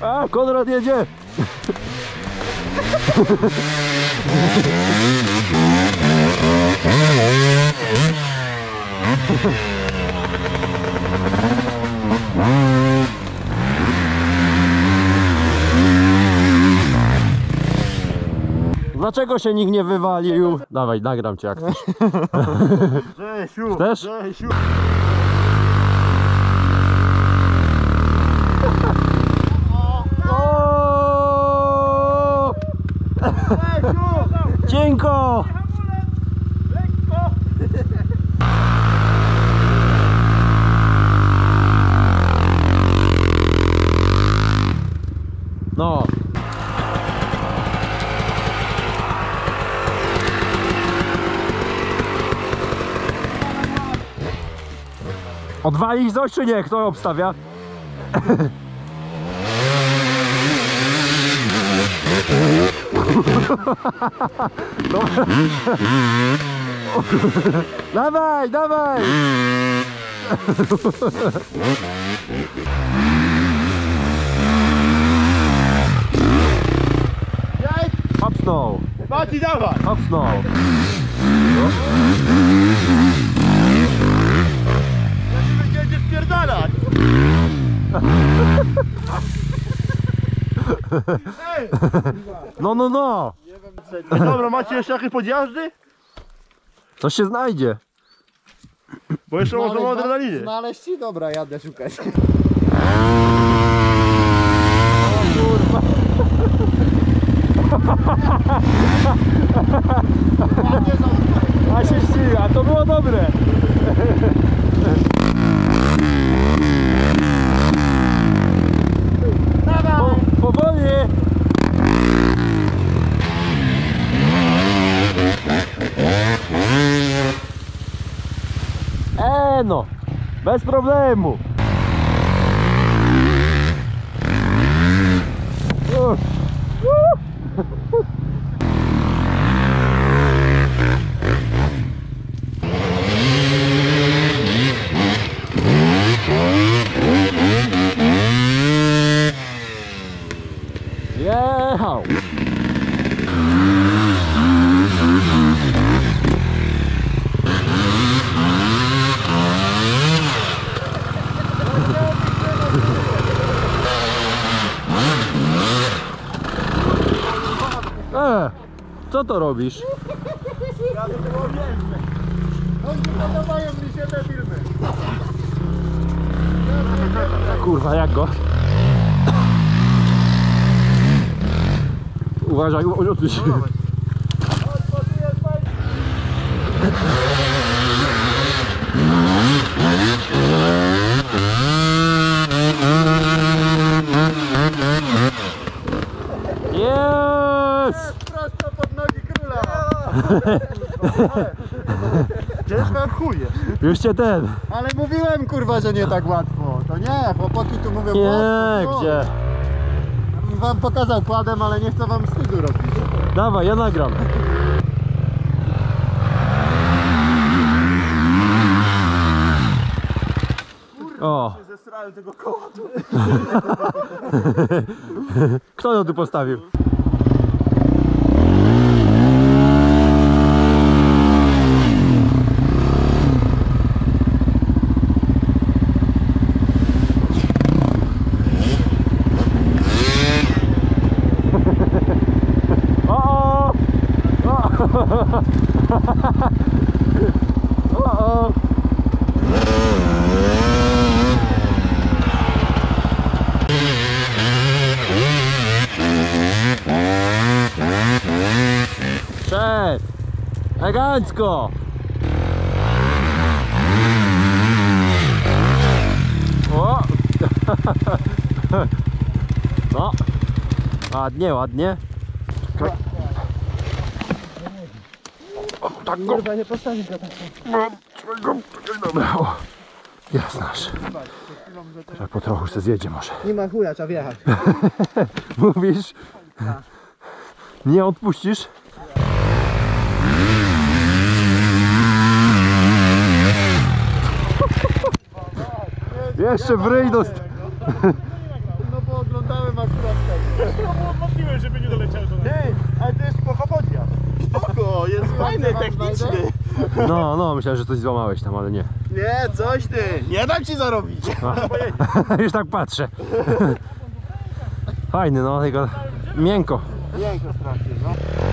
A, Konrad jedzie! Dlaczego się nikt nie wywalił? Dawaj, nagram cię jak chcesz. Grzesiu, Chcesz? Grzesiu. O! Cienko! No. Odwalić coś czy nie? Kto obstawia? Dawaj, dawaj! Hopsnął! Mati, dawaj! Hopsnął! Będzie wpierdalać! Ej! No, no, no! Dobra, macie jeszcze jakieś podjazdy? Coś się znajdzie. Bo jeszcze można adrenalinie. Znaleźć ci? Dobra, jadę szukać. A się ściga, to było dobre. Powoli. No, bez problemu. Jechał. Co to robisz? Ja to było więcej. Oni podobają mi się te filmy. Kurwa, jak go? Uważaj, odsuń się. Jest! Prosto pod nogi króla. Ciężko jak chuje. Już cię ten. Ale mówiłem kurwa, że nie tak łatwo. To nie, chłopaki tu mówią Nie, łatwo. gdzie? Wam pokazał kładem, ale nie chcę wam wstydu robić. Dawaj, ja nagram. O. Zesrałem tego koła tu. Kto to tu postawił? O-o! Szedł! Elegancko! O! No! Ładnie, ładnie. O, tak go! Kurwa, nie postawisz go tak. Dobra, o. Jest nasz. Teraz po trochu se zjedzie może. Nie ma chuja, trzeba wjechać. Mówisz? Nie odpuścisz? Jeszcze w ryj dost... No bo oglądałem akurat Wątpiłem, żeby nie doleciał do nas. Ty, ale to jest spoko podjazd. Spoko, jest fajny, techniczny. No, myślałem, że coś złamałeś tam, ale nie. Nie, coś ty. Nie dam ci zarobić. Już tak patrzę. Fajny, no, tylko miękko. Miękko strasznie, no.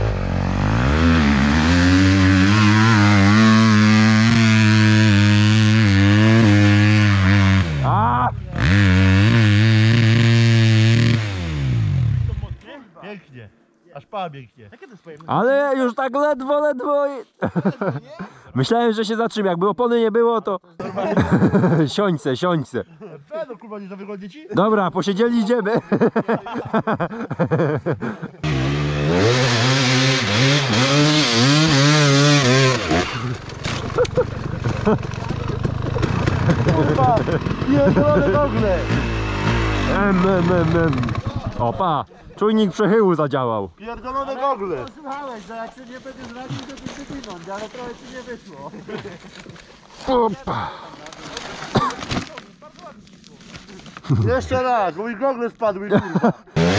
A! Pięknie. Aż pa biegnie. Ale już tak ledwo i... Myślałem, że się zatrzyma. Jakby opony nie było, to... Siądźce. No kurwa, nie za wygodnie ci? Dobra, posiedzieli, idziemy. Kurwa, pierdolone gogle. Opa, czujnik przechyłu zadziałał. Pierdolone gogle. Słuchałeś, że jak się nie będziesz radził, to ty wyginąć, ale trochę ci nie wyszło. Opa. Jeszcze raz, bo mi gogle spadły, kurwa.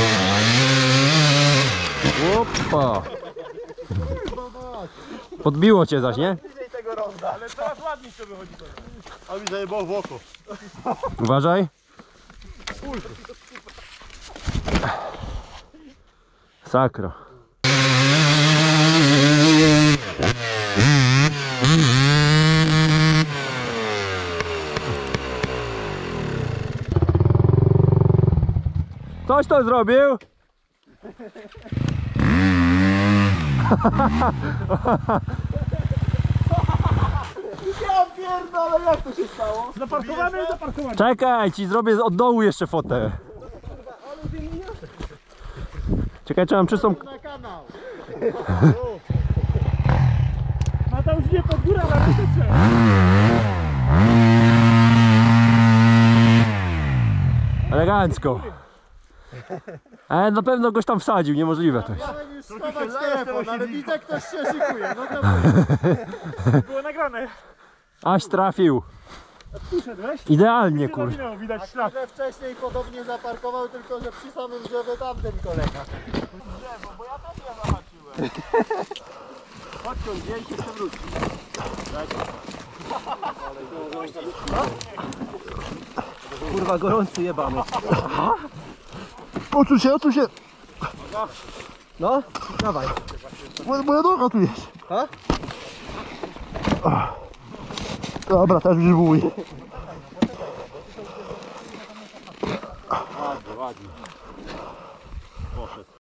Opa. Podbiło cię zaś, nie? Ale teraz ładniej to wychodzi. A mi zajebało w oko. Uważaj. Sakro. Ktoś to zrobił? Ja pierdolę, jak to się stało? Zaparkowane. Czekaj, ci zrobię od dołu jeszcze fotę. Czekaj, czy mam czystą... Na kanał. A tam już nie pod górę, ale to trzeba. Elegancko. Ale na pewno goś tam wsadził, niemożliwe to jest. Chciałem już schować telefon, ale widzę, ktoś się szykuje. No to Było nagrane. Aś trafił. Tu szedłeś? Idealnie, Nie kur... zawinęło, widać ślad. że wcześniej podobnie zaparkował, tylko że przy samym drzewie tamten kolega. Drzewo, bo ja też nie zobaczyłem. Chodź, gdzieś się przewróci. Kurwa, gorący jebany. Odsuń się. No, dawaj. Moja noga tu jest. A? Dobra, też już bój.